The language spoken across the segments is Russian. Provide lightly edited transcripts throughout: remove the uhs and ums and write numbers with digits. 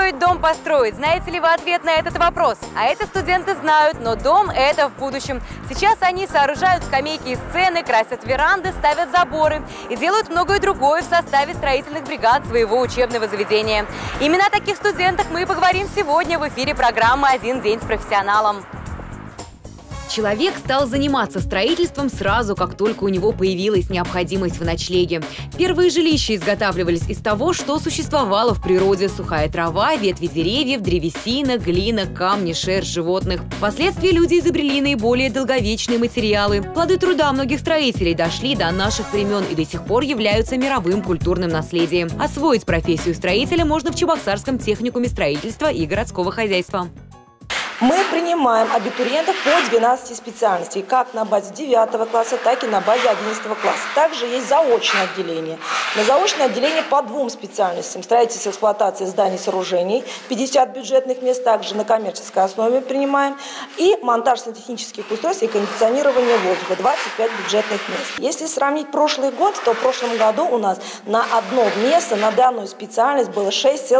стоит дом построить? Знаете ли вы ответ на этот вопрос? А это студенты знают, но дом – это в будущем. Сейчас они сооружают скамейки и сцены, красят веранды, ставят заборы и делают многое другое в составе строительных бригад своего учебного заведения. Именно о таких студентах мы и поговорим сегодня в эфире программы «Один день с профессионалом». Человек стал заниматься строительством сразу, как только у него появилась необходимость в ночлеге. Первые жилища изготавливались из того, что существовало в природе: сухая трава, ветви деревьев, древесина, глина, камни, шерсть животных. Впоследствии люди изобрели наиболее долговечные материалы. Плоды труда многих строителей дошли до наших времен и до сих пор являются мировым культурным наследием. Освоить профессию строителя можно в Чебоксарском техникуме строительства и городского хозяйства. Мы принимаем абитуриентов по 12 специальностей, как на базе 9 класса, так и на базе 11 класса. Также есть заочное отделение. На заочное отделение по 2 специальностям: строительство, эксплуатация зданий и сооружений, 50 бюджетных мест, также на коммерческой основе принимаем, и монтаж сантехнических устройств и кондиционирование воздуха, 25 бюджетных мест. Если сравнить прошлый год, то в прошлом году у нас на одно место на данную специальность было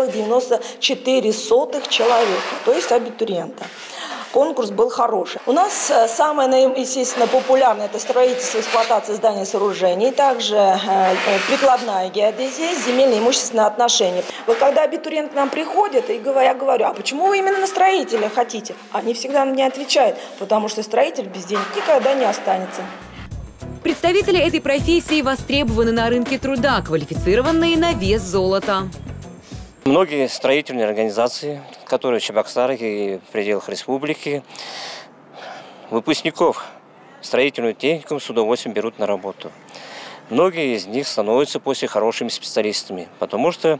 6,94 человека, то есть абитуриента. Конкурс был хороший. У нас самое, естественно, популярное – это строительство, эксплуатация зданий и сооружений, также прикладная геодезия, земельные и имущественные отношения. Вот когда абитуриент к нам приходит, и я говорю: а почему вы именно на строителя хотите? Они всегда мне отвечают: потому что строитель без денег никогда не останется. Представители этой профессии востребованы на рынке труда, квалифицированные на вес золота. Многие строительные организации, которые в Чебоксарах и в пределах республики, выпускников строительную технику с удовольствием берут на работу. Многие из них становятся после хорошими специалистами, потому что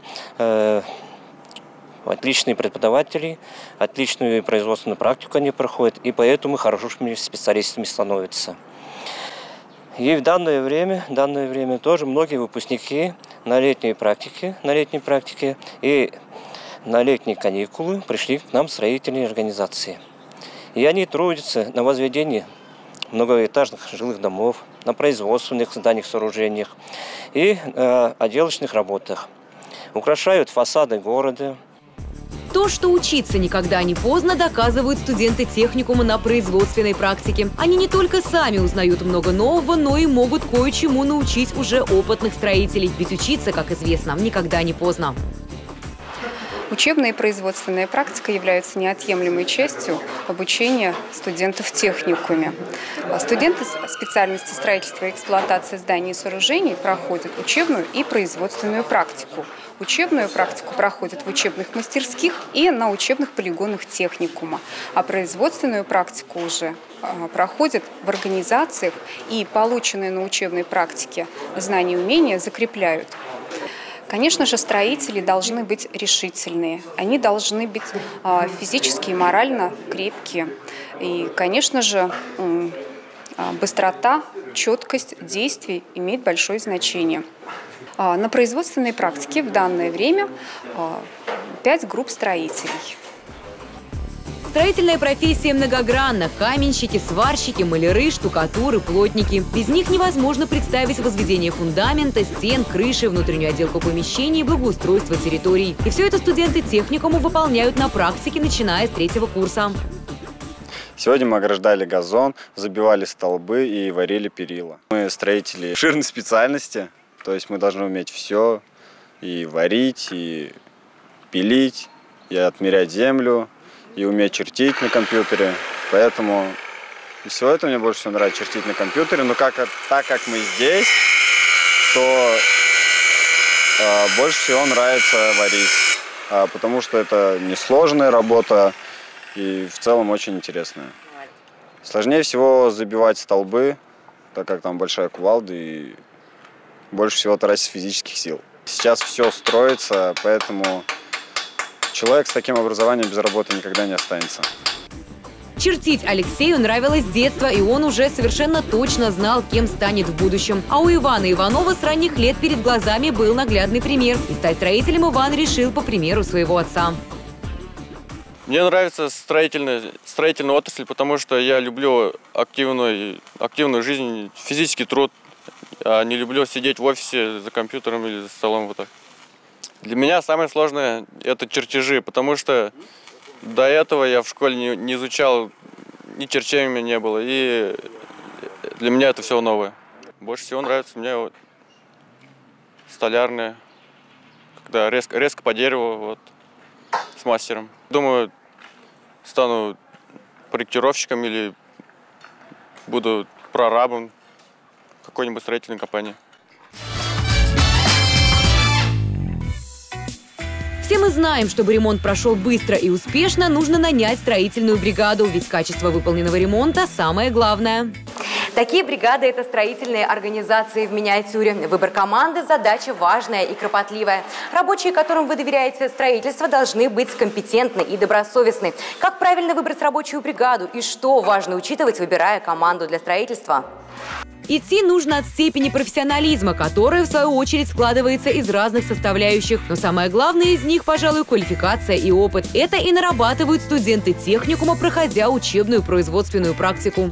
отличные преподаватели, отличную производственную практику они проходят, и поэтому хорошими специалистами становятся. И в данное время тоже многие выпускники на летней практике и на летние каникулы пришли к нам в строительные организации. И они трудятся на возведении многоэтажных жилых домов, на производственных зданиях, сооружениях и отделочных работах. Украшают фасады города. То, что учиться никогда не поздно, доказывают студенты техникума на производственной практике. Они не только сами узнают много нового, но и могут кое-чему научить уже опытных строителей. Ведь учиться, как известно, никогда не поздно. Учебная и производственная практика являются неотъемлемой частью обучения студентов в техникуме. Студенты специальности строительства и эксплуатации зданий и сооружений проходят учебную и производственную практику. Учебную практику проходят в учебных мастерских и на учебных полигонах техникума, а производственную практику уже проходят в организациях, и полученные на учебной практике знания и умения закрепляют. Конечно же, строители должны быть решительные, они должны быть физически и морально крепкие. И, конечно же, быстрота, четкость действий имеет большое значение. На производственной практике в данное время 5 групп строителей. Строительная профессия многогранна. Каменщики, сварщики, маляры, штукатуры, плотники. Без них невозможно представить возведение фундамента, стен, крыши, внутреннюю отделку помещений, благоустройство территорий. И все это студенты техникума выполняют на практике, начиная с 3-го курса. Сегодня мы ограждали газон, забивали столбы и варили перила. Мы строители обширной специальности, то есть мы должны уметь все: и варить, и пилить, и отмерять землю, и уметь чертить на компьютере. Поэтому из всего этого мне больше всего нравится чертить на компьютере. Но так как мы здесь, то больше всего нравится варить, потому что это несложная работа и в целом очень интересная. Сложнее всего забивать столбы, так как там большая кувалда и больше всего тратить физических сил. Сейчас все строится, поэтому человек с таким образованием без работы никогда не останется. Чертить Алексею нравилось с детства, и он уже совершенно точно знал, кем станет в будущем. А у Ивана Иванова с ранних лет перед глазами был наглядный пример. И стать строителем Иван решил по примеру своего отца. Мне нравится строительная отрасль, потому что я люблю активную жизнь, физический труд. Я не люблю сидеть в офисе за компьютером или за столом. Вот так. Для меня самое сложное – это чертежи, потому что до этого я в школе не изучал, ни черчей у меня не было, и для меня это все новое. Больше всего нравится мне вот столярное, когда резко по дереву вот, с мастером. Думаю, стану проектировщиком или буду прорабом в какой-нибудь строительной компании. Все мы знаем, чтобы ремонт прошел быстро и успешно, нужно нанять строительную бригаду, ведь качество выполненного ремонта – самое главное. Такие бригады – это строительные организации в миниатюре. Выбор команды – задача важная и кропотливая. Рабочие, которым вы доверяете строительство, должны быть компетентны и добросовестны. Как правильно выбрать рабочую бригаду и что важно учитывать, выбирая команду для строительства? Идти нужно от степени профессионализма, которая, в свою очередь, складывается из разных составляющих. Но самое главное из них, пожалуй, квалификация и опыт. Это и нарабатывают студенты техникума, проходя учебную производственную практику.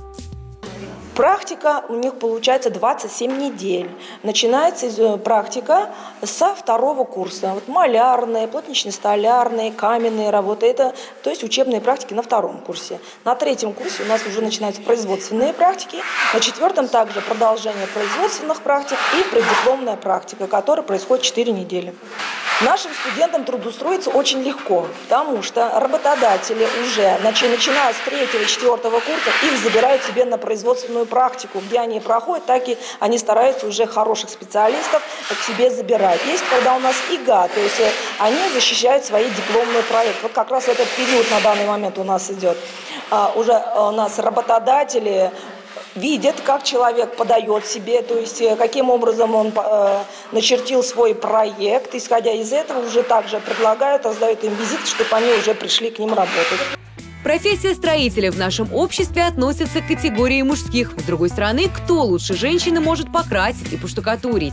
Практика у них получается 27 недель. Начинается практика со 2-го курса. Вот малярные, плотнично-столярные, каменные работы. Это, то есть учебные практики на 2-м курсе. На 3-м курсе у нас уже начинаются производственные практики. На 4-м также продолжение производственных практик и преддипломная практика, которая происходит 4 недели. Нашим студентам трудоустроиться очень легко, потому что работодатели уже, начиная с 3-го и 4-го курса, их забирают себе на производственную практику, где они проходят, так и они стараются уже хороших специалистов к себе забирать. Есть, когда у нас ИГА, то есть они защищают свои дипломные проекты. Вот как раз этот период на данный момент у нас идет. Уже у нас работодатели видят, как человек подает себе, то есть каким образом он начертил свой проект. Исходя из этого уже также предлагают, раздают им визит, чтобы они уже пришли к ним работать. Профессия строителя в нашем обществе относится к категории мужских. С другой стороны, кто лучше женщины может покрасить и поштукатурить?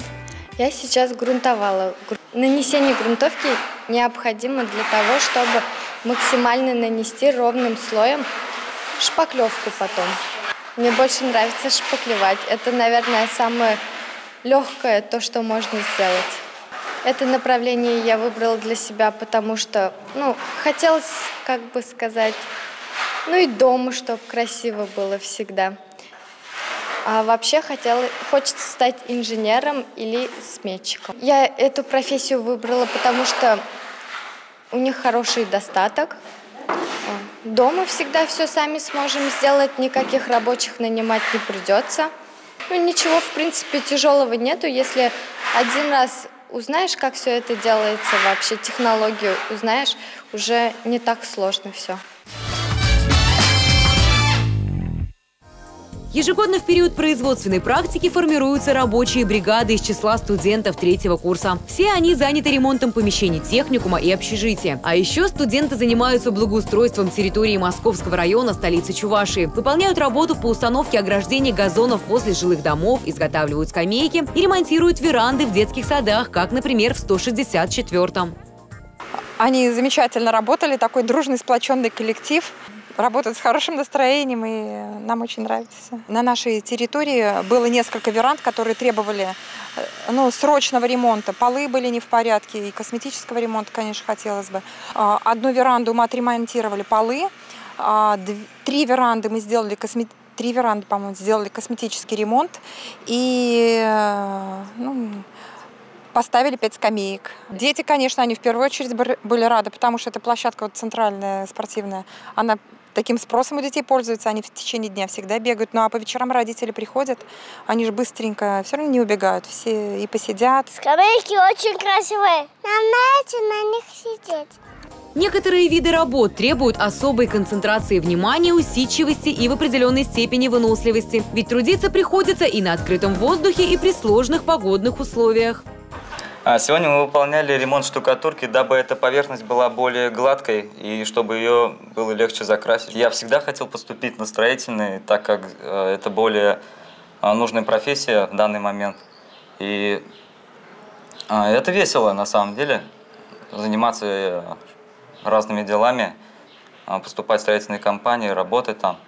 Я сейчас грунтовала. Нанесение грунтовки необходимо для того, чтобы максимально нанести ровным слоем шпаклевку потом. Мне больше нравится шпаклевать. Это, наверное, самое легкое, то, что можно сделать. Это направление я выбрала для себя, потому что, хотелось, как бы сказать, и дома, чтобы красиво было всегда. А вообще хочется стать инженером или сметчиком. Я эту профессию выбрала, потому что у них хороший достаток. Дома всегда все сами сможем сделать, никаких рабочих нанимать не придется. Ничего, в принципе, тяжелого нету, если один раз узнаешь, как все это делается вообще, технологию узнаешь, уже не так сложно все. Ежегодно в период производственной практики формируются рабочие бригады из числа студентов 3-го курса. Все они заняты ремонтом помещений техникума и общежития. А еще студенты занимаются благоустройством территории Московского района, столицы Чувашии. Выполняют работу по установке ограждений газонов возле жилых домов, изготавливают скамейки и ремонтируют веранды в детских садах, как, например, в 164-м. Они замечательно работали, такой дружный, сплоченный коллектив. Работают с хорошим настроением, и нам очень нравится. На нашей территории было несколько веранд, которые требовали срочного ремонта. Полы были не в порядке, и косметического ремонта, конечно, хотелось бы. Одну веранду мы отремонтировали полы, 3 веранды мы сделали 3 веранды, по-моему, сделали косметический ремонт, и поставили 5 скамеек. Дети, конечно, они в первую очередь были рады, потому что эта площадка центральная, спортивная, она таким спросом у детей пользуется, они в течение дня всегда бегают. А по вечерам родители приходят, они же быстренько все равно не убегают, все и посидят. Скамейки очень красивые, нам нравится на них сидеть. Некоторые виды работ требуют особой концентрации внимания, усидчивости и в определенной степени выносливости. Ведь трудиться приходится и на открытом воздухе, и при сложных погодных условиях. Сегодня мы выполняли ремонт штукатурки, дабы эта поверхность была более гладкой и чтобы ее было легче закрасить. Я всегда хотел поступить на строительный, так как это более нужная профессия в данный момент. И это весело на самом деле, заниматься разными делами, поступать в строительные компании, работать там.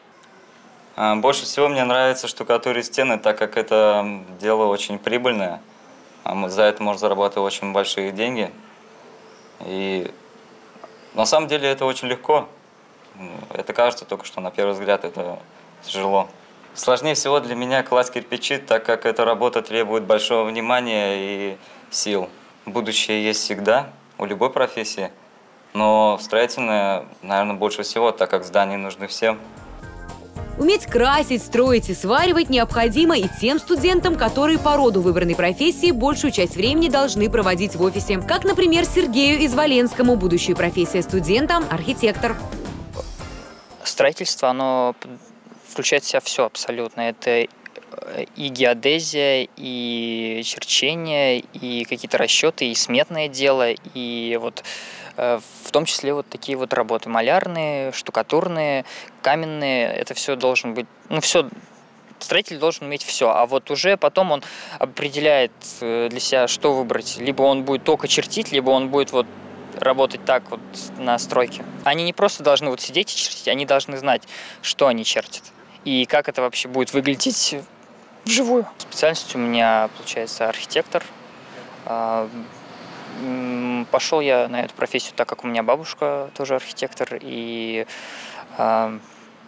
Больше всего мне нравится штукатурить стены, так как это дело очень прибыльное. За это можно зарабатывать очень большие деньги. И на самом деле это очень легко. Это кажется только, что на первый взгляд это тяжело. Сложнее всего для меня класть кирпичи, так как эта работа требует большого внимания и сил. Будущее есть всегда, у любой профессии, но в строительной, наверное, больше всего, так как здания нужны всем. Уметь красить, строить и сваривать необходимо и тем студентам, которые по роду выбранной профессии большую часть времени должны проводить в офисе. Как, например, Сергею Изволенскому, будущая профессия студента – архитектор. Строительство, оно включает в себя все абсолютно. Это и геодезия, и черчение, и какие-то расчеты, и сметное дело, и вот в том числе вот такие вот работы малярные, штукатурные, каменные. Это все должен быть, ну все, строитель должен уметь все, а вот уже потом он определяет для себя, что выбрать. Либо он будет только чертить, либо он будет вот работать так вот на стройке. Они не просто должны вот сидеть и чертить, они должны знать, что они чертят и как это вообще будет выглядеть вживую. Специальность у меня, получается, архитектор. Пошел я на эту профессию, так как у меня бабушка тоже архитектор, и ну,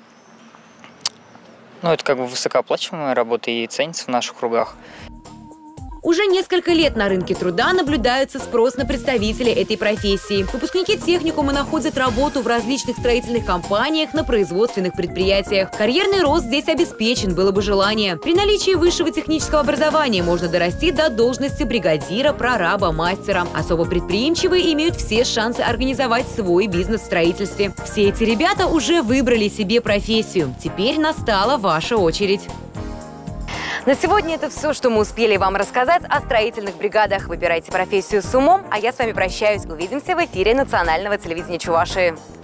это как бы высокооплачиваемая работа и ценится в наших кругах. Уже несколько лет на рынке труда наблюдается спрос на представителей этой профессии. Выпускники техникума находят работу в различных строительных компаниях, на производственных предприятиях. Карьерный рост здесь обеспечен, было бы желание. При наличии высшего технического образования можно дорасти до должности бригадира, прораба, мастера. Особо предприимчивые имеют все шансы организовать свой бизнес в строительстве. Все эти ребята уже выбрали себе профессию. Теперь настала ваша очередь. На сегодня это все, что мы успели вам рассказать о строительных бригадах. Выбирайте профессию с умом, а я с вами прощаюсь. Увидимся в эфире национального телевидения Чувашии.